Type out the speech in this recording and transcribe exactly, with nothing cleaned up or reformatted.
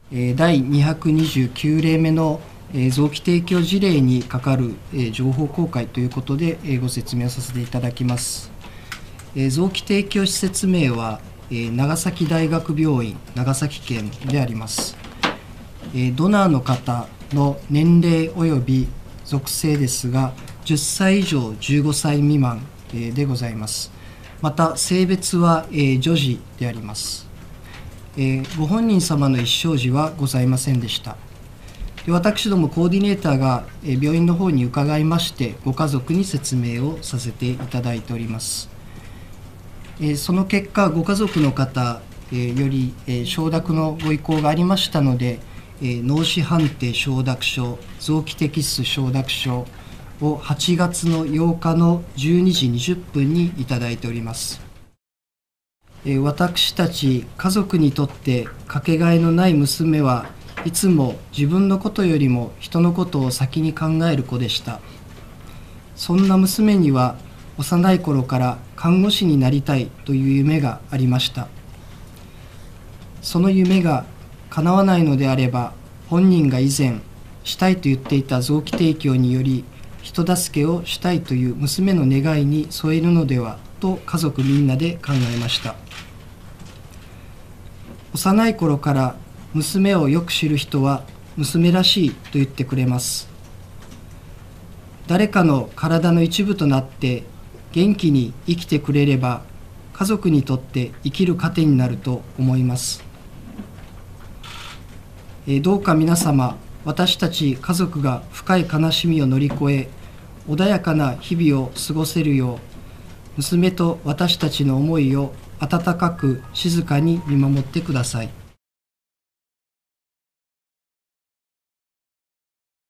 だいにひゃくにじゅうきゅう例目の臓器提供事例に係る情報公開ということでご説明をさせていただきます。臓器提供施設名は長崎大学病院長崎県であります。ドナーの方の年齢及び属性ですが、じゅっさい以上じゅうごさい未満でございます。また性別は女児であります。ご本人様の意思表示はございませんでした。私どもコーディネーターが病院の方に伺いまして、ご家族に説明をさせていただいております。その結果、ご家族の方より承諾のご意向がありましたので、脳死判定承諾書、臓器摘出承諾書をはちがつのようかのじゅうにじにじゅっぷんにいただいております。私たち家族にとってかけがえのない娘はいつも自分のことよりも人のことを先に考える子でした。そんな娘には幼い頃から看護師になりたいという夢がありました。その夢が叶わないのであれば、本人が以前したいと言っていた臓器提供により人助けをしたいという娘の願いに添えるのではと家族みんなで考えました。幼い頃から娘をよく知る人は娘らしいと言ってくれます。誰かの体の一部となって元気に生きてくれれば家族にとって生きる糧になると思います。どうか皆様、私たち家族が深い悲しみを乗り越え穏やかな日々を過ごせるよう、娘と私たちの思いを温かく静かに見守ってください。